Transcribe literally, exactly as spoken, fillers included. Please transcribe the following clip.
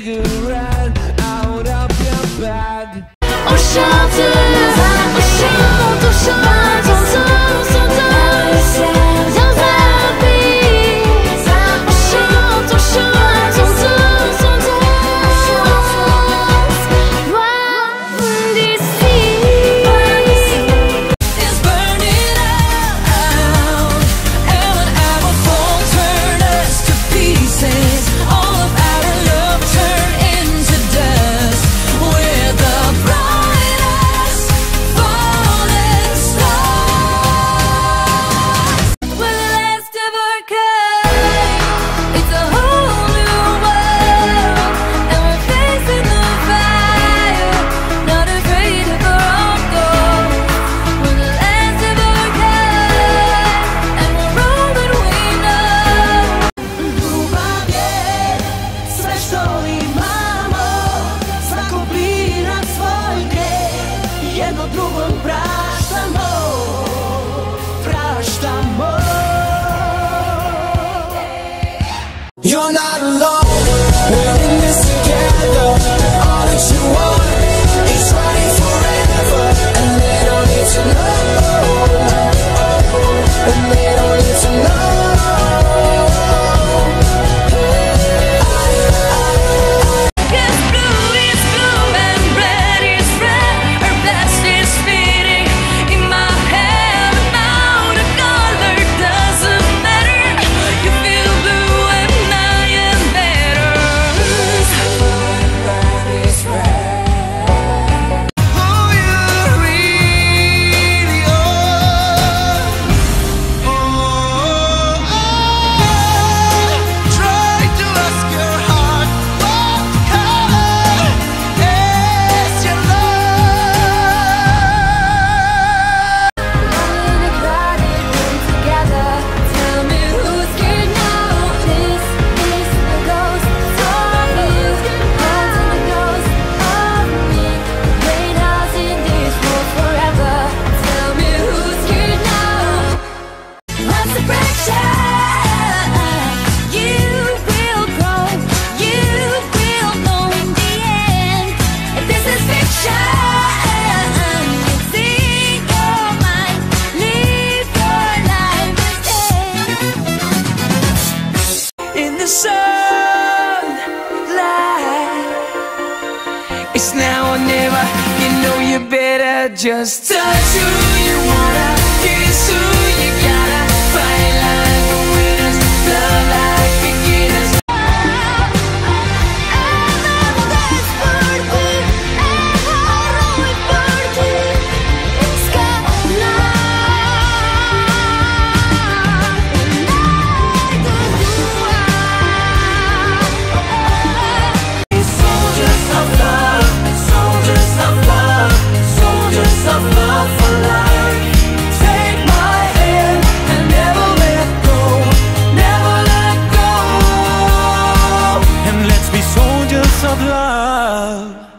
cigarette out of your bag. On chante, on chante, on chante, on danse, on danse dans un pays. On chante, on chante, on danse, on danse loin d'ici. It's burning out, and when our fall turn us to pieces, all of our love turn into dust. We're the brightest falling stars. We're the last of our kind. It's a whole new world, and we're facing the fire, not afraid of our own ghosts. We're the last of our kind, and we're all that we know. Ubawię swe szkoły, mamo, zakoplinać swoje, jedno drugą praštamo, praštamo. You're not alone, we're in this together. All that you want is running forever, and they don't need to know, and they don't need to know. Yes, blue is blue and red is red. Our best is fitting in my head. Now the color doesn't matter. You feel blue and I am better. Red is red. Who you really are? Oh, oh, try to ask your heart what color is your love. Everybody been together. Tell me who's scared now. This is the ghost of you, haunting the ghost of me. Rain house in this world forever. Tell me who's scared now. What's the pressure? You will grow, you will know in the end. If this is fiction, it's in your mind. Live your life instead. In the sunlight, it's now or never. You know you better just touch who you wanna, kiss who you gotta, fight like the winners, love like beginners. Soldiers of love, soldiers of love, soldiers of love for life. Take my hand and never let go, never let go. And let's be soldiers of love.